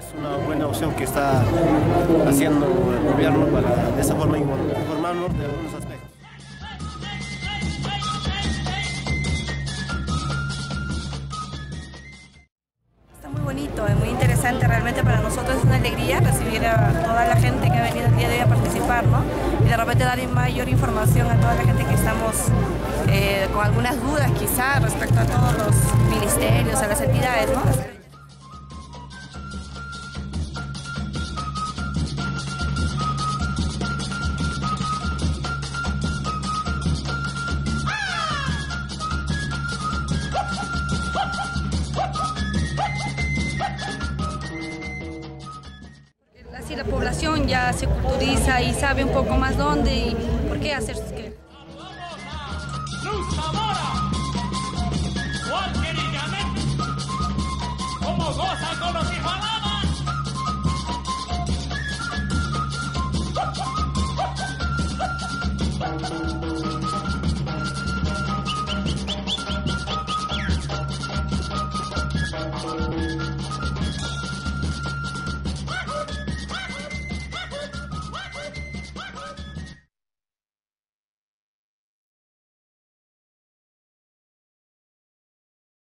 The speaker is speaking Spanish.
Es una buena opción que está haciendo el gobierno para de esa forma informarnos de algunos aspectos. Está muy bonito, es muy interesante, realmente para nosotros es una alegría recibir a toda la gente que ha venido el día de hoy a participar, ¿no? Y de repente dar mayor información a toda la gente que estamos con algunas dudas quizá respecto a todos los ministerios, a las entidades, ¿no? Así la población ya se culturiza y sabe un poco más dónde y por qué hacer sus que.